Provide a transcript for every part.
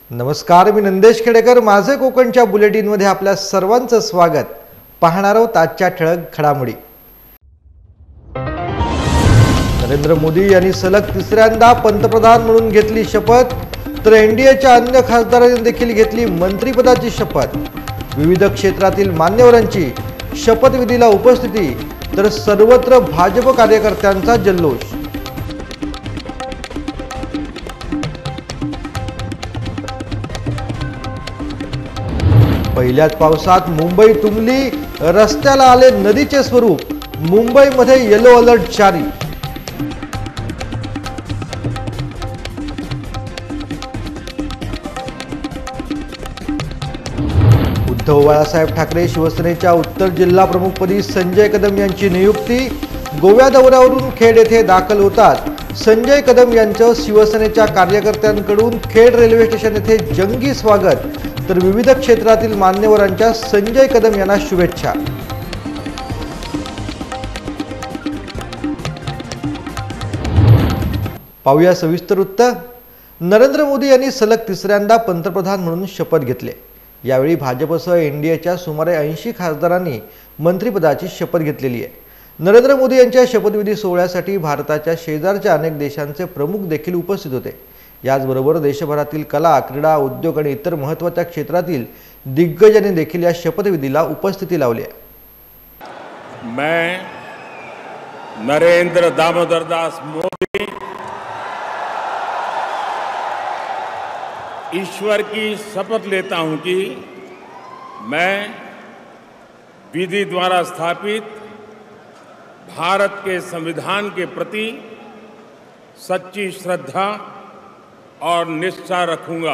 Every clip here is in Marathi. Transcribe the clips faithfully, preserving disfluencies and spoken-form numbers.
नमस्कार, मी नंदेश खेडेकर. माझे कोकणच्या बुलेटिनमध्ये आपल्या सर्वांचं स्वागत. पाहणार आहोत आजच्या ठळक घडामोडी. नरेंद्र मोदी यांनी सलग तिसऱ्यांदा पंतप्रधान म्हणून घेतली शपथ, तर एनडीएच्या अन्य खासदारांनी देखील घेतली मंत्रिपदाची शपथ. विविध क्षेत्रातील मान्यवरांची शपथविधीला उपस्थिती, तर सर्वत्र भाजप कार्यकर्त्यांचा जल्लोष. पहिल्याच पावसात मुंबई तुंबली, रस्त्याला आले नदीचे स्वरूप. मुंबईमध्ये येलो अलर्ट जारी. उद्धव बाळासाहेब ठाकरे शिवसेनेच्या उत्तर जिल्हा प्रमुखपदी संजय कदम यांची नियुक्ती. गोव्या दौऱ्यावरून खेड येथे दाखल होतात संजय कदम यांचं शिवसेनेच्या कार्यकर्त्यांकडून खेड रेल्वे स्टेशन येथे जंगी स्वागत, तर विविध क्षेत्रातील मान्यवरांच्या संजय कदम यांना शुभेच्छा. पाहूया सविस्तर वृत्त. नरेंद्र मोदी यांनी सलग तिसऱ्यांदा पंतप्रधान म्हणून शपथ घेतली. यावेळी भाजपसह एनडीएच्या सुमारे ऐंशी खासदारांनी मंत्रिपदाची शपथ घेतलेली आहे. नरेंद्र मोदी यांच्या शपथविधी सोहळ्यासाठी भारताच्या शेजारच्या अनेक देशांचे प्रमुख देखील उपस्थित होते. याचबरोबर देशभरातील कला, क्रीडा, उद्योग आणि इतर महत्त्वाच्या क्षेत्रातील दिग्गजांनी देखील या शपथविधीला उपस्थिती लावली आहे. मैं नरेंद्र दामोदर दास मोदी ईश्वर की शपथ लेता हूं कि मैं विधि द्वारा स्थापित भारत के संविधान के प्रति सच्ची श्रद्धा और निष्ठा रखूंगा.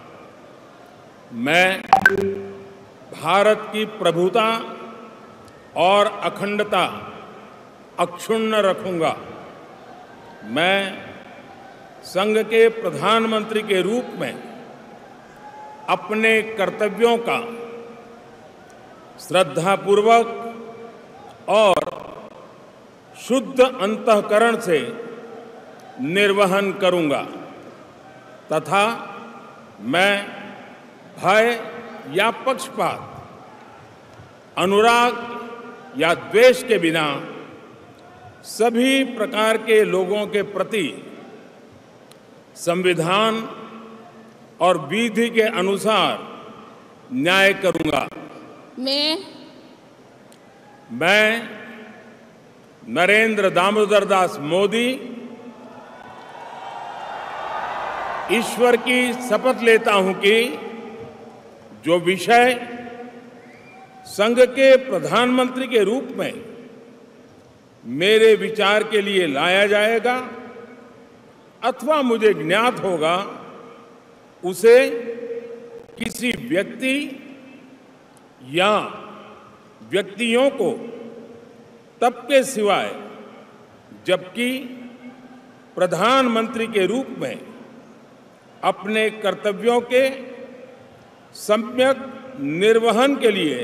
मैं भारत की प्रभुता और अखंडता अक्षुण्ण रखूंगा. मैं संघ के प्रधानमंत्री के रूप में अपने कर्तव्यों का श्रद्धापूर्वक और शुद्ध अंतःकरण से निर्वहन करूंगा तथा मैं भय या पक्षपात, अनुराग या द्वेष के बिना सभी प्रकार के लोगों के प्रति संविधान और विधि के अनुसार न्याय करूंगा. मैं मैं नरेंद्र दामोदर दास मोदी ईश्वर की शपथ लेता हूं कि जो विषय संघ के प्रधानमंत्री के रूप में मेरे विचार के लिए लाया जाएगा अथवा मुझे ज्ञात होगा, उसे किसी व्यक्ति या व्यक्तियों को तब के सिवाय जबकि प्रधानमंत्री के रूप में अपने कर्तव्यों के सम्यक निर्वहन के लिए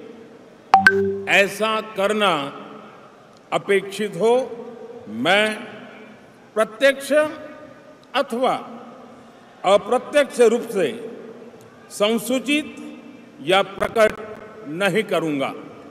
ऐसा करना अपेक्षित हो, मैं प्रत्यक्ष अथवा अप्रत्यक्ष रूप से संसूचित या प्रकट नहीं करूंगा.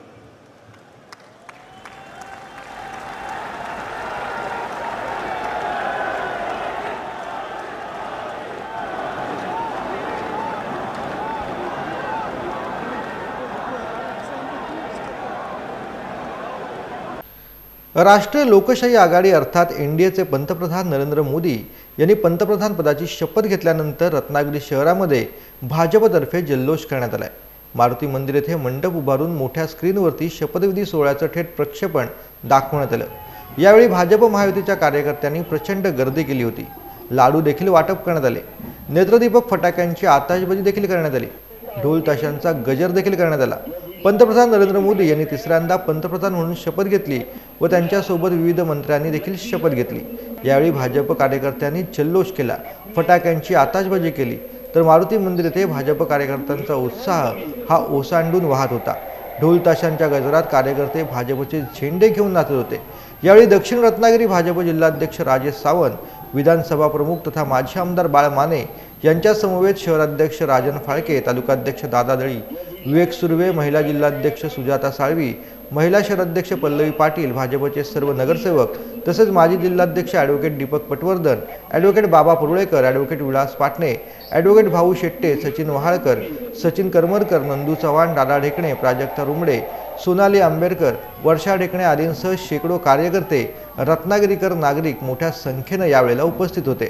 राष्ट्रीय लोकशाही आघाडी अर्थात एनडीएचे पंतप्रधान नरेंद्र मोदी यांनी पंतप्रधान पदाची शपथ घेतल्यानंतर रत्नागिरी शहरामध्ये भाजपतर्फे जल्लोष करण्यात आलाय. मारुती मंदिर येथे मंडप उभारून मोठ्या स्क्रीनवरती शपथविधी सोहळ्याचं थेट प्रक्षेपण दाखवण्यात आलं. यावेळी भाजप महायुतीच्या कार्यकर्त्यांनी प्रचंड गर्दी केली होती. लाडू देखील वाटप करण्यात आले. नेत्रदीपक फटाक्यांची आतषबाजी देखील करण्यात आली. ढोल ताशांचा गजर देखील करण्यात आला. पंतप्रधान नरेंद्र मोदी यांनी तिसऱ्यांदा पंतप्रधान म्हणून शपथ घेतली व त्यांच्यासोबत विविध मंत्र्यांनी देखील शपथ घेतली. यावेळी भाजप कार्यकर्त्यांनी जल्लोष केला, फटाक्यांची आतषबाजी केली, तर मारुती मंदिर येथे भाजप कार्यकर्त्यांचा उत्साह हा ओसांडून वाहत होता. ढोल ताशांच्या गजरात कार्यकर्ते भाजपचे झेंडे घेऊन नाचत होते. यावेळी दक्षिण रत्नागिरी भाजप जिल्हाध्यक्ष राजेश सावंत विधानसभा प्रमुख तथा माजी आमदार बाळ माने यांच्या समवेत शहराध्यक्ष राजन फाळके, तालुकाध्यक्ष दादा दळी, विवेक सुर्वे, महिला जिल्हाध्यक्ष सुजाता साळवी, महिला शहराध्यक्ष पल्लवी पाटील, भाजपचे सर्व नगरसेवक तसेच माजी जिल्हाध्यक्ष advocate Deepak Patwardhan, advocate Baba Puralekar, advocate Vilas Patne, advocate Bhau Shette, Sachin Vahalkar, Sachin Karmarkar, Nandu Chavan, दादा ढेकणे, प्राजक्ता रुमडे, सोनाली आंबेडकर, वर्षा ढेकणे आदींसह शेकडो कार्यकर्ते, रत्नागिरीकर नागरिक मोठ्या संख्येने यावेळेला उपस्थित होते।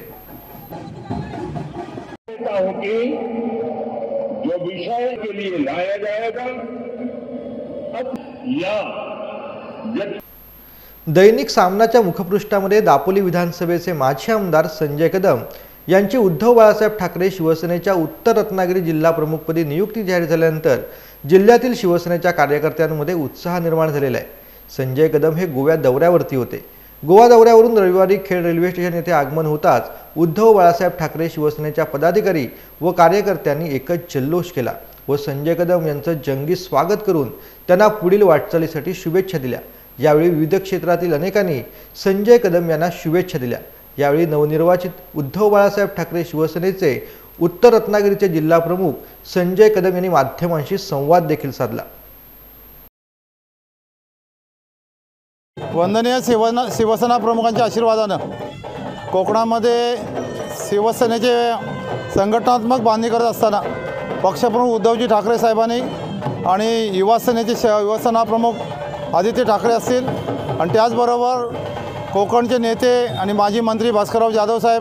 जो विषय के लिए लाया जाएगा अब या दैनिक सामनाच्या मुखपृष्ठामध्ये दापोली विधानसभेचे माजी आमदार संजय कदम यांची उद्धव बाळासाहेब ठाकरे शिवसेनेच्या उत्तर रत्नागिरी जिल्हा प्रमुखपदी नियुक्ती जाहीर झाल्यानंतर जिल्ह्यातील शिवसेनेच्या कार्यकर्त्यांमध्ये उत्साह निर्माण झालेला आहे। संजय कदम हे गोवा दौऱ्यावरती होते। गोवा दौऱ्यावरून रविवारी खेड रेल्वे स्टेशन येथे आगमन होताच उद्धव बाळासाहेब ठाकरे शिवसेनेच्या पदाधिकारी व कार्यकर्त्यांनी एकच जल्लोष केला व संजय कदम यांचं जंगी स्वागत करून त्यांना पुढील वाटचालीसाठी शुभेच्छा दिल्या। यावेळी विविध क्षेत्रातील अनेकांनी संजय कदम यांना शुभेच्छा दिल्या। यावेळी नवनिर्वाचित उद्धव बाळासाहेब ठाकरे शिवसेनेचे उत्तर रत्नागिरीचे जिल्हा प्रमुख संजय कदम यांनी माध्यमांशी संवाद देखील साधला। वंदनीय शिवसेना शिवसेना प्रमुखांच्या आशीर्वादानं कोकणामध्ये शिवसेनेचे संघटनात्मक बांधणी करत असताना पक्षप्रमुख उद्धवजी ठाकरे साहेबांनी आणि युवा सेनेचे युवासेना प्रमुख आदित्य ठाकरे असतील आणि त्याचबरोबर कोकणचे नेते आणि माजी मंत्री भास्करराव जाधव साहेब,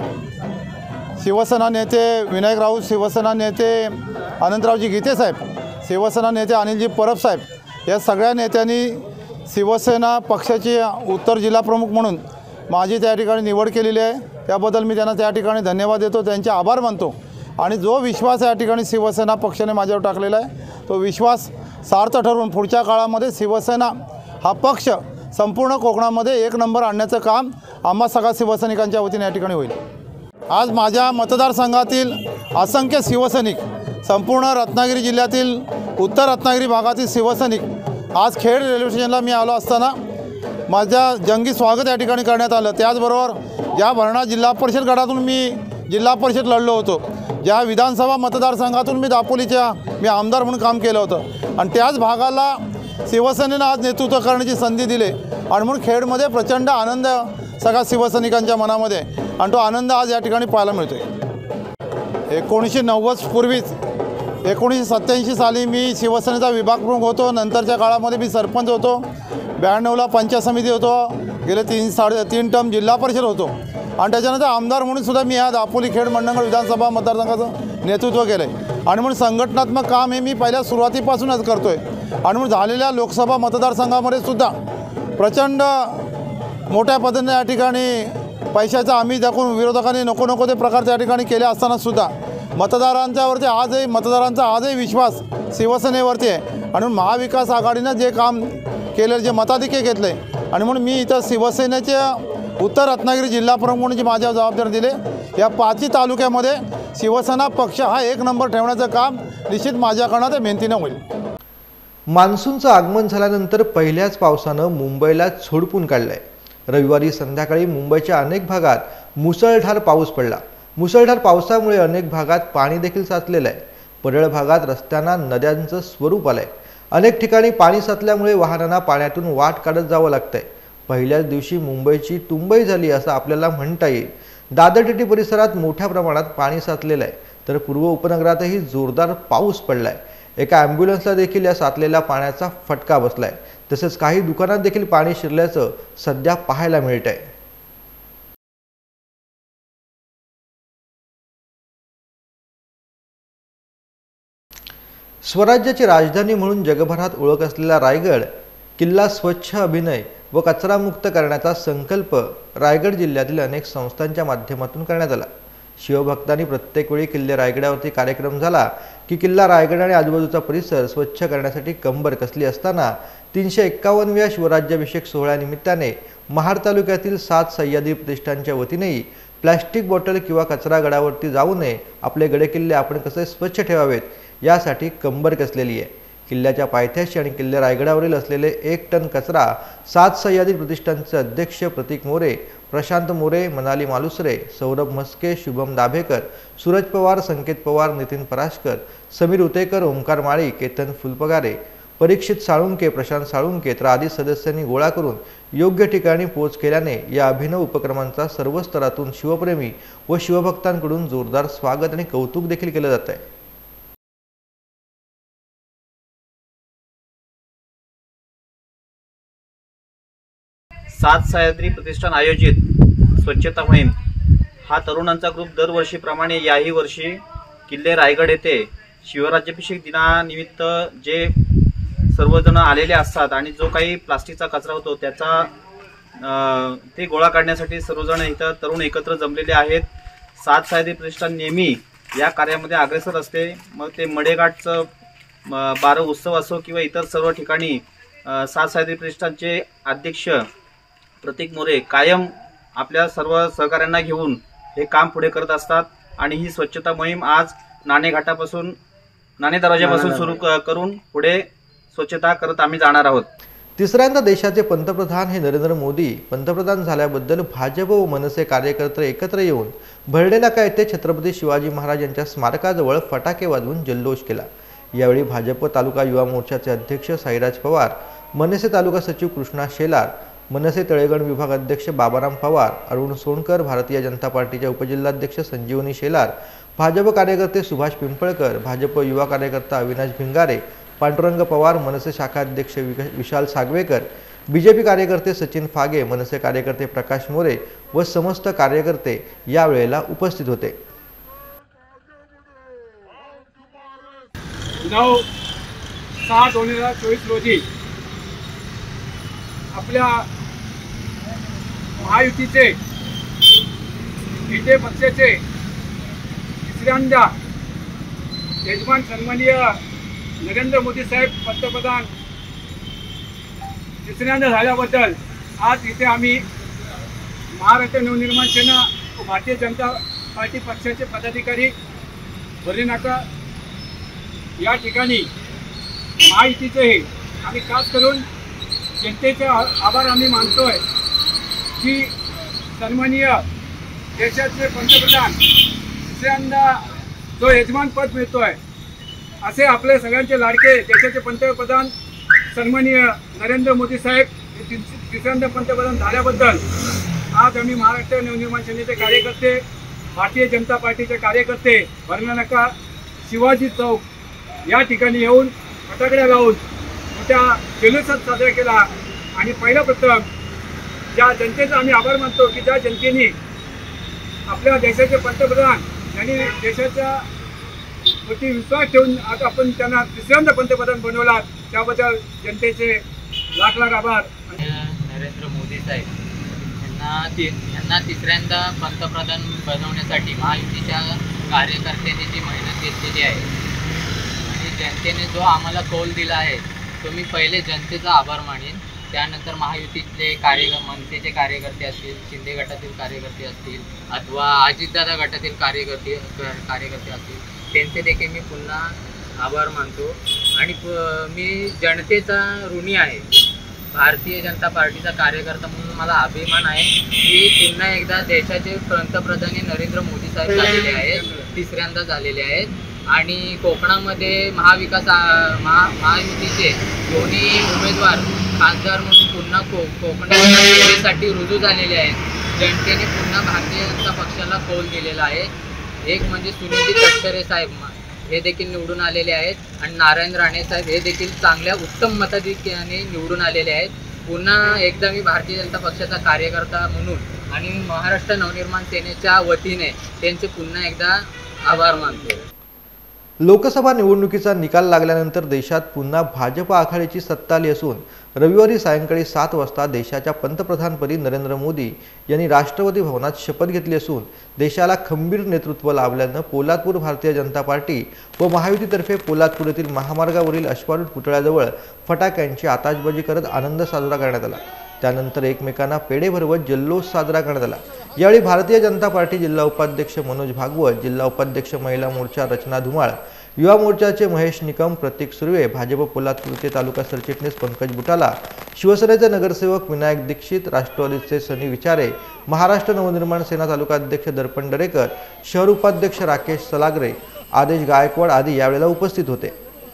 शिवसेना नेते विनायक राऊत, शिवसेना नेते अनंतरावजी गीते साहेब, शिवसेना नेते अनिलजी परब साहेब या सगळ्या नेत्यांनी शिवसेना पक्षाची उत्तर जिल्हा प्रमुख म्हणून माझी त्या ठिकाणी निवड केलेली आहे। त्याबद्दल मी त्यांना त्या ठिकाणी धन्यवाद देतो, त्यांचे आभार मानतो आणि जो विश्वास या ठिकाणी शिवसेना पक्षाने माझ्यावर टाकलेला आहे तो विश्वास सार्थ ठरवून पुढच्या काळामध्ये शिवसेना हा पक्ष संपूर्ण कोकणामध्ये एक नंबर आणण्याचं काम आम्हा सगळ्या शिवसैनिकांच्या वतीने या ठिकाणी होईल। आज माझ्या मतदारसंघातील असंख्य शिवसैनिक, संपूर्ण रत्नागिरी जिल्ह्यातील उत्तर रत्नागिरी भागातील शिवसैनिक आज खेड रेल्वे स्टेशनला मी आलो असताना माझ्या जंगी स्वागत या ठिकाणी करण्यात आलं। त्याचबरोबर ज्या भरणा जिल्हा परिषद गटातून मी जिल्हा परिषद लढलो होतो, ज्या विधानसभा मतदारसंघातून मी दापोलीच्या मी आमदार म्हणून काम केलं होतं आणि त्याच भागाला शिवसेनेनं आज नेतृत्व करण्याची संधी दिली आणि म्हणून खेडमध्ये प्रचंड आनंद सगळ्या शिवसैनिकांच्या मनामध्ये आणि तो आनंद आज या ठिकाणी पाहायला मिळतो आहे। एकोणीसशे नव्वद पूर्वीच एकोणीसशे सत्त्याऐंशी साली मी शिवसेनेचा विभाग प्रमुख होतो, नंतरच्या काळामध्ये मी सरपंच होतो, ब्याण्णवला पंचायत समिती होतो, गेले तीन साडे तीन टर्म जिल्हा परिषद होतो आणि त्याच्यानंतर आमदार म्हणून सुद्धा मी या दापोली खेड मंडणगड विधानसभा मतदारसंघाचं नेतृत्व केलं आहे आणि म्हणून संघटनात्मक काम हे मी पहिल्या सुरुवातीपासूनच करतो आहे आणि म्हणून झालेल्या लोकसभा मतदारसंघामध्ये सुद्धा प्रचंड मोठ्या पद्धतीने या ठिकाणी पैशाचा आम्ही दाखवून विरोधकांनी नको नको ते प्रकार त्या ठिकाणी केले असतानासुद्धा मतदारांच्यावरती आजही मतदारांचा आजही विश्वास शिवसेनेवरती आहे आणि महाविकास आघाडीनं जे काम केलेलं, जे मताधिक्य घेतलं आहे आणि म्हणून मी इथं शिवसेनेच्या उत्तर रत्नागिरी जिल्हा प्रमुख म्हणून जी माझ्या जबाबदारी दिले या पाचही तालुक्यामध्ये शिवसेना पक्ष हा एक नंबर ठेवण्याचं काम निश्चित माझ्याकडनं ते मेहनतीनं होईल। मान्सूनचं आगमन झाल्यानंतर पहिल्याच पावसानं मुंबईला झोडपून काढलंय। रविवारी संध्याकाळी मुंबईच्या अनेक भागात मुसळधार पाऊस पडला। मुसळधार पावसामुळे अनेक भागात पाणी देखील साचलेलं आहे। परळ भागात रस्त्यांना नद्यांचं स्वरूप आलंय। अनेक ठिकाणी पाणी साचल्यामुळे वाहनांना पाण्यातून वाट काढत जावं लागतंय। पहिल्याच दिवशी मुंबईची तुंबई झाली असं आपल्याला म्हणता येईल। दादर टिटी परिसरात मोठ्या प्रमाणात पाणी साचलेलं आहे तर पूर्व उपनगरातही जोरदार पाऊस पडलाय। एका ॲम्ब्युलन्सला देखील या साचलेल्या पाण्याचा फटका बसलाय। तसेच काही दुकानात देखील पाणी शिरल्याचं सध्या पाहायला मिळतंय। स्वराज्याची राजधानी म्हणून जगभरात ओळख असलेला रायगड किल्ला स्वच्छ, अभिनय व कचरामुक्त करण्याचा संकल्प रायगड जिल्ह्यातील अनेक संस्थांच्या माध्यमातून करण्यात आला। शिवभक्तांनी प्रत्येक वेळी किल्ले रायगडावरती कार्यक्रम झाला की किल्ला रायगड आणि आजूबाजूचा परिसर स्वच्छ करण्यासाठी कंबर कसली असताना तीनशे एक्कावन्नव्या शिवराज्याभिषेक सोहळ्यानिमित्ताने महाड तालुक्यातील सात सह्याद्री प्रतिष्ठानच्या वतीनेही प्लास्टिक बॉटल किंवा कचरा गडावरती जाऊ नये, आपले गडकिल्ले आपण कसे स्वच्छ ठेवावेत यासाठी कंबर कसलेली आहे। किल्ल्याच्या पायथ्याशी आणि किल्ले रायगडावरील असलेले एक टन कचरा सात सह्याद्री प्रतिष्ठानचे अध्यक्ष प्रतीक मोरे, प्रशांत मोरे, मनाली मालुसरे, सौरभ म्हस्के, शुभम दाभेकर, सूरज पवार, संकेत पवार, नितीन पराशकर, समीर उतेकर, ओमकार माळी, केतन फुलपगारे, परीक्षित साळुंके, प्रशांत साळुंके तर आदी सदस्यांनी गोळा करून योग्य ठिकाणी पोहोच केल्याने या अभिनव उपक्रमांचा सर्व स्तरातून शिवप्रेमी व शिवभक्तांकडून जोरदार स्वागत आणि कौतुक देखील केले जात आहे। सात सह्याद्री प्रतिष्ठान आयोजित स्वच्छता मोहीम हा तरुणांचा ग्रुप दरवर्षीप्रमाणे याही वर्षी किल्ले रायगड येथे शिवराज्याभिषेक दिनानिमित्त जे सर्वजण आलेले असतात आणि जो काही प्लास्टिकचा कचरा होतो त्याचा ते गोळा काढण्यासाठी सर्वजण इथं तरुण एकत्र जमलेले आहेत। सात सह्याद्री प्रतिष्ठान नेहमी या कार्यामध्ये अग्रेसर असते। मग ते मडेघाटचं बारा उत्सव असो किंवा इतर सर्व ठिकाणी सात सह्याद्री प्रतिष्ठानचे अध्यक्ष प्रतीक मोरे कायम आपल्या सर्व सहकाऱ्यांना घेऊन हे काम पुढे करत असतात आणि ही स्वच्छता मोहीम आज नाणे घाटापासून नाणे दरवाजापासून सुरू करून पुढे स्वच्छता करत आम्ही जाणार आहोत। तिसऱ्यांदा देशाचे पंतप्रधान हे नरेंद्र मोदी पंतप्रधान झाल्याबद्दल भाजप व मनसे कार्यकर्ते एकत्र येऊन भरडे नाका येथे छत्रपती शिवाजी महाराज यांच्या स्मारकाजवळ फटाके वाजवून जल्लोष केला। यावेळी भाजप तालुका युवा मोर्चाचे अध्यक्ष साईराज पवार, मनसे तालुका सचिव कृष्णा शेलार, मनसे तळेगण विभाग अध्यक्ष बाबाराम पवार, अरुण सोनकर, भारतीय जनता पार्टीचे उपजिल्हाध्यक्ष संजीवनी शेलार, भाजप कार्यकर्ते सुभाष पिंपळकर, भाजप युवा कार्यकर्ता अविनाश भिंगारे, पांडुरंग पवार, मनसे शाखा अध्यक्ष विशाल सागवेकर, बीजेपी कार्यकर्ते सचिन फागे, मनसे कार्यकर्ते प्रकाश मोरे व समस्त कार्यकर्ते यावेळेला उपस्थित होते। नऊ सहा दोन हजार चोवीस रोजी आपल्या महायुतीचे नेते पक्षाचे तिसऱ्यांदा यजमान सन्माननीय नरेंद्र मोदी साहेब पंतप्रधान तिसऱ्यांदा झाल्याबद्दल आज इथे आम्ही महाराष्ट्र नवनिर्माण सेना व भारतीय जनता पार्टी पक्षाचे पदाधिकारी भरडे नाका या ठिकाणी महायुतीचे हे आणि खास करून जनतेचे आभार आम्ही मानतोय की सन्माननीय देशाचे पंतप्रधान तिसऱ्यांदा जो यजमान पद मिळतोय असे आपले सगळ्यांचे लाडके देशाचे पंतप्रधान सन्माननीय नरेंद्र मोदी साहेब तिसऱ्यांदा पंतप्रधान झाल्याबद्दल आज आम्ही महाराष्ट्र नवनिर्माण सेनेचे कार्यकर्ते, भारतीय जनता पार्टीचे कार्यकर्ते भरडे नाका शिवाजी चौक या ठिकाणी येऊन फटाकड्या लावून मोठ्या जल्लोषात साजरा केला आणि पहिला प्रथम ज्या जनतेचा आम्ही आभार मानतो की ज्या जनतेने आपल्या देशाचे पंतप्रधान यांनी देशाच्या वरती विश्वास ठेवून आज आपण त्यांना तिसऱ्यांदा पंतप्रधान बनवला त्याबद्दल जनतेचे लाख लाख आभार। नरेंद्र मोदी साहेब यांना ती यांना तिसऱ्यांदा पंतप्रधान बनवण्यासाठी महायुतीच्या कार्यकर्त्यांनी जी मेहनत घेतलेली आहे आणि जनतेने जो आम्हाला कौल दिला आहे तो मी पहिले जनतेचा आभार मानेन, त्यानंतर महायुतीतले कार्य मनसेचे कार्यकर्ते असतील, शिंदे गटातील कार्यकर्ते असतील अथवा अजितदादा गटातील कार्यकर्ते कार्यकर्ते असतील त्यांचे देखील मी पुन्हा आभार मानतो आणि मी जनतेचा ऋणी आहे। भारतीय जनता पार्टीचा कार्यकर्ता म्हणून मला अभिमान आहे की पुन्हा एकदा देशाचे पंतप्रधान नरेंद्र मोदी साहेब झालेले आहेत, तिसऱ्यांदा झालेले आहेत आणि कोकणामध्ये महाविकास महा महायुतीचे दोन्ही उमेदवार खासदार म्हणून पुन्हा को कोकणासाठी रुजू झालेले आहेत। जनतेने पुन्हा भारतीय जनता पक्षाला कौल दिलेला आहे। एक म्हणजे सुनील तटकरे साहेब हे देखील निवडून आलेले आहेत आणि नारायण राणे साहेब हे देखील चांगल्या उत्तम मताधिक्याने निवडून आलेले आहेत। पुन्हा एकदा मी भारतीय जनता पक्षाचा कार्यकर्ता म्हणून आणि महाराष्ट्र नवनिर्माण सेनेच्या वतीने त्यांचे पुन्हा एकदा आभार मानतो। लोकसभा निवडणुकीचा निकाल लागल्यानंतर देशात पुन्हा भाजप आघाडीची सत्ता आली असून रविवारी सायंकाळी सात वाजता देशाच्या पंतप्रधानपदी नरेंद्र मोदी यांनी राष्ट्रपती भवनात शपथ घेतली असून देशाला खंबीर नेतृत्व लाभल्यानं पोलादपूर भारतीय जनता पार्टी व महायुतीतर्फे पोलादपूर येथील महामार्गावरील अश्वारूढ पुतळ्याजवळ फटाक्यांची आताशबाजी करत आनंद साजरा करण्यात आला। त्यानंतर एकमेकांना पेढे भरवत जल्लोष साजरा करण्यात आला। यावेळी भारतीय जनता पार्टी जिल्हा उपाध्यक्ष मनोज भागवत, जिल्हा उपाध्यक्ष महिला मोर्चा रचना धुमाळ, युवा मोर्चाचे महेश निकम, प्रतीक सुर्वे, भाजप पोलादपूरचे तालुका सरचिटणीस पंकज बुटाला, शिवसेनेचे नगरसेवक विनायक दीक्षित, राष्ट्रवादीचे सनी विचारे, महाराष्ट्र नवनिर्माण सेना तालुका अध्यक्ष दर्पण दरेकर, शहर उपाध्यक्ष राकेश सलागरे, आदेश गायकवाड आदी यावेळेला उपस्थित होते।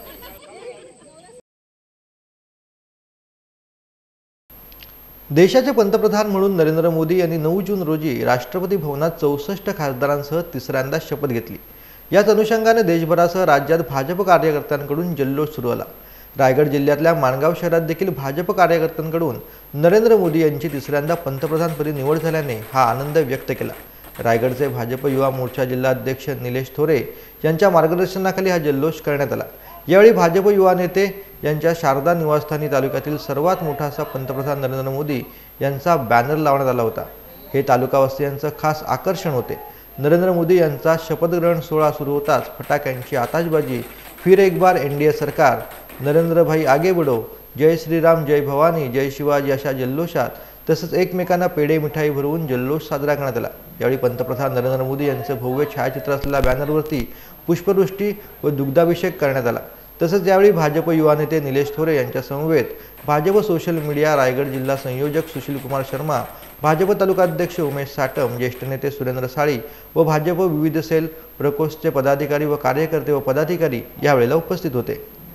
देशाचे पंतप्रधान म्हणून नरेंद्र मोदी यांनी नऊ जून रोजी राष्ट्रपती भवनात चौसष्ट खासदारांसह तिसऱ्यांदा शपथ घेतली। याच अनुषंगाने देशभरासह राज्यात भाजप कार्यकर्त्यांकडून जल्लोष सुरू झाला। रायगड जिल्ह्यातल्या माणगाव शहरात देखील भाजप कार्यकर्त्यांकडून नरेंद्र मोदी यांची तिसऱ्यांदा पंतप्रधानपदी निवड झाल्याने हा आनंद व्यक्त केला। रायगडचे भाजप युवा मोर्चा जिल्हाध्यक्ष निलेश थोरे यांच्या मार्गदर्शनाखाली हा जल्लोष करण्यात आला। यावेळी भाजप युवा नेते यांच्या शारदा निवासस्थानी तालुक्यातील सर्वात मोठा असा पंतप्रधान नरेंद्र मोदी यांचा बॅनर लावण्यात आला होता। हे तालुकावासियांचं खास आकर्षण होते। नरेंद्र मोदी यांचा शपथग्रहण सोहळा सुरू होताच फटाक्यांची आताशबाजी, फिर एक बार एनडीए सरकार, नरेंद्र भाई आगे बढ़ो, जय श्रीराम जय भवानी, जय शिवाजी अशा जल्लोषात तसंच एकमेकांना पेढे मिठाई भरवून जल्लोष साजरा करण्यात आला। यावेळी पंतप्रधान नरेंद्र मोदी यांचं भव्य छायाचित्र असलेल्या बॅनरवरती पुष्पवृष्टी व दुग्धाभिषेक करण्यात आला। तसंच यावेळी भाजप युवा नेते निलेश थोरे यांच्या समवेत भाजप सोशल मीडिया रायगड जिल्हा संयोजक सुशील कुमार शर्मा, भाजप तालुका अध्यक्ष उमेश साटम, ज्येष्ठ नेते सुरेंद्र साळी व भाजप विविध सेल प्रकोष्ठचे पदाधिकारी व कार्यकर्ते व पदाधिकारी यावेळेला उपस्थित होते।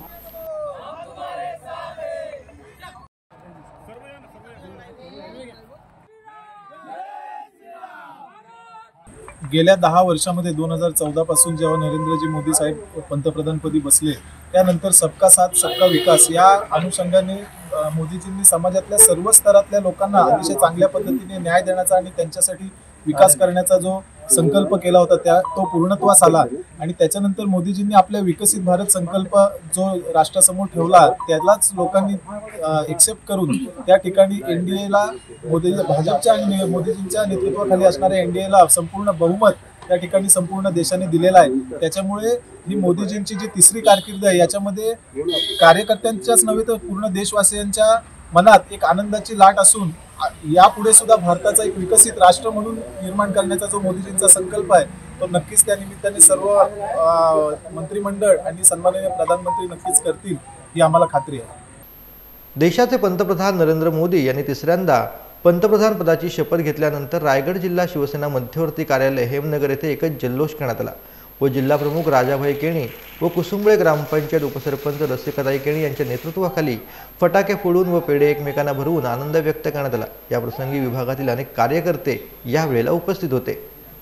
गेल्या दहा वर्षामध्ये दोन हजार चौदा पासून जेव्हा नरेंद्रजी मोदी साहेब पंतप्रधानपदी बसले त्यानंतर सबका साथ सबका विकास या अनुषंगाने मोदीजींनी समाजातल्या सर्व स्तरातल्या लोकांना अतिशय चांगल्या पद्धतीने न्याय देण्याचा आणि त्यांच्यासाठी विकास करण्याचा जो संकल्प केला होता त्या तो पूर्णत्वास आला। आणि त्याच्यानंतर मोदीजींनी आपल्या विकसित भारत संकल्प जो राष्ट्रासमोर ठेवला त्यालाच लोकांनी एक्सेप्ट करून त्या ठिकाणी एनडीएला मोदी भाजपच्या आणि मोदीजींच्या नेतृत्वाखाली असणाऱ्या एनडीएला संपूर्ण बहुमत त्या ठिकाणी संपूर्ण देशाने दिलेला आहे। त्याच्यामुळे ही मोदीजींची जी तिसरी कारकीर्द आहे याच्यामध्ये कार्यकर्त्यांच्याच नव्हे तर पूर्ण देशवासियांच्या मनात एक आनंदाची लाट असून यापुढे सुद्धा भारताचा एक विकसित राष्ट्र म्हणून निर्माण करण्याचा जो मोदीजींचा संकल्प आहे तो नक्कीच त्या निमित्ताने सर्व मंत्रिमंडळ आणि सन्माननीय प्रधानमंत्री नक्कीच करतील ही आम्हाला खात्री आहे। देशाचे पंतप्रधान नरेंद्र मोदी यांनी तिसऱ्यांदा पंतप्रधान पदाची शपथ घेतल्यानंतर रायगड जिल्हा शिवसेना मध्यवर्ती कार्यालय हेमनगर येथे एकच जल्लोष करण्यात आला व जिल्हा प्रमुख राजाभाई केणी व कुसुंबळे ग्रामपंचायत उपसरपंच रसिकाताई केणी यांच्या नेतृत्वाखाली फटाके फोडून व पेढे एकमेकांना भरवून आनंद व्यक्त करण्यात आला। या प्रसंगी विभागातील अनेक कार्यकर्ते यावेळेला उपस्थित होते।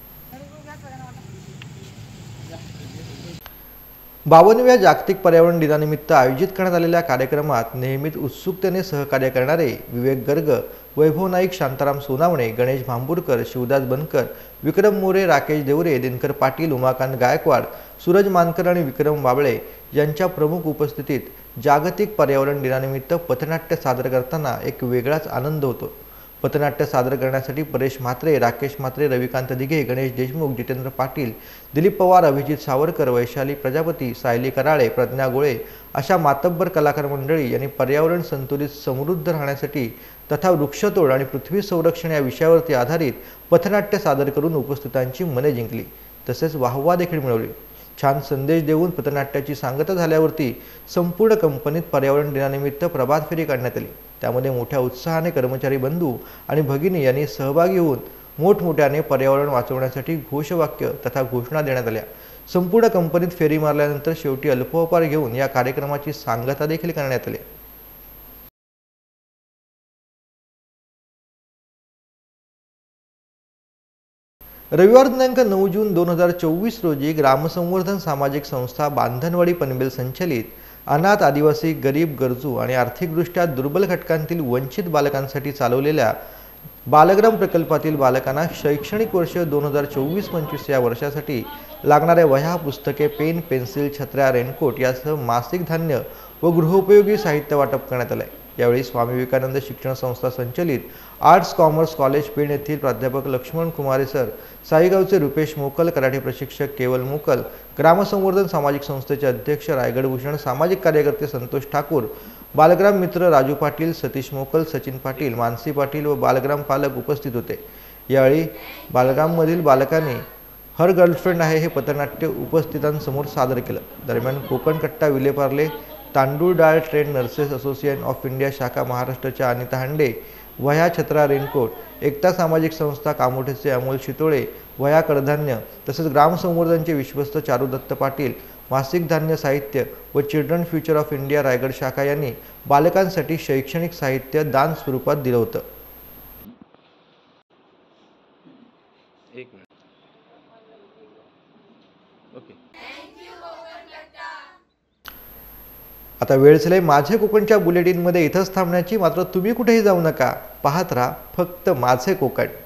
बावनव्या जागतिक पर्यावरण दिनानिमित्त आयोजित करण्यात आलेल्या कार्यक्रमात नेहमीच उत्सुकतेने सहकार्य करणारे विवेक गर्ग, वैभव नाईक, शांताराम सोनावणे, गणेश भांबुरकर, शिवदास बनकर, विक्रम मोरे, राकेश देवरे, दिनकर पाटील, उमाकांत गायकवाड, सूरज मानकर आणि विक्रम बाबळे यांच्या प्रमुख उपस्थितीत जागतिक पर्यावरण दिनानिमित्त पथनाट्य सादर करताना एक वेगळाच आनंद होतो। पथनाट्य सादर करण्यासाठी परेश म्हात्रे, राकेश म्हात्रे, रविकांत दिघे, गणेश देशमुख, जितेंद्र पाटील, दिलीप पवार, अभिजित सावरकर, वैशाली प्रजापती, सायली कराळे, प्रज्ञा गोळे अशा मातब्बर कलाकार मंडळी यांनी पर्यावरण संतुलित समृद्ध राहण्यासाठी तथा वृक्षतोड आणि पृथ्वी संरक्षण या विषयावरती आधारित पथनाट्य सादर करून उपस्थितांची मने जिंकली तसेच वाहवा देखील मिळवली। छान संदेश देऊन पथनाट्याची सांगता झाल्यावरती संपूर्ण कंपनीत पर्यावरण दिनानिमित्त प्रभात फेरी काढण्यात आली। त्यामध्ये मोठ्या उत्साहाने कर्मचारी बंधू आणि भगिनी यांनी सहभागी होऊन मोठमोठ्याने पर्यावरण वाचवण्यासाठी घोषवाक्य तथा घोषणा देण्यात आल्या। संपूर्ण कंपनीत फेरी मारल्यानंतर शेवटी अल्पोपहार घेऊन या कार्यक्रमाची सांगता देखील करण्यात आली। रविवार दिनांक नऊ जून दोन हजार चोवीस रोजी ग्रामसंवर्धन सामाजिक संस्था बांधनवाडी पनवेल संचलित अनाथ, आदिवासी, गरीब, गरजू आणि आर्थिकदृष्ट्या दुर्बल घटकांतील वंचित बालकांसाठी चालवलेल्या बालग्राम प्रकल्पातील बालकांना शैक्षणिक वर्ष दोन हजार चोवीस पंचवीस या वर्षासाठी लागणाऱ्या वह्या, पुस्तके, पेन, पेन्सिल, छत्र्या, रेनकोट यासह मासिक धान्य व गृहोपयोगी साहित्य वाटप करण्यात आले। यावेळी स्वामी विवेकानंद शिक्षण संस्था संचलित आर्ट्स कॉमर्स कॉलेज पेण येथील प्राध्यापक लक्ष्मण कुमारे सर, साईगावचे रुपेश मोकल, कराटे प्रशिक्षक केवल मोकल, ग्रामसंवर्धन सामाजिक संस्थेचे अध्यक्ष रायगड भूषण, सामाजिक कार्यकर्ते संतोष ठाकूर, बालग्राम मित्र राजू पाटील, सतीश मोकल, सचिन पाटील, मानसी पाटील व बालग्राम पालक उपस्थित होते। यावेळी बालग्राममधील बालकांनी हर गर्लफ्रेंड आहे हे पथनाट्य उपस्थितांसमोर सादर केलं। दरम्यान कोकण कट्टा विलेपार्ले तांदूळ डाळ trained nurses association of India शाखा महाराष्ट्राच्या अनिता हांडे, वह्या छत्रा रेनकोट, एकता सामाजिक संस्था कामोठेचे अमोल शितोळे, वह्या कडधान्य तसेच ग्रामसंवर्धनचे विश्वस्त चारुदत्त पाटील, मासिक धान्य साहित्य व children future of India Raigad शाखा यांनी बालकांसाठी शैक्षणिक साहित्य दान स्वरूपात दिलं होतं। एक मिनिट ओके आता वेळ झाली माझे कोकणच्या बुलेटिनमध्ये इथंच थांबण्याची। मात्र तुम्ही कुठेही जाऊ नका, पाहत राहा फक्त माझे कोकण।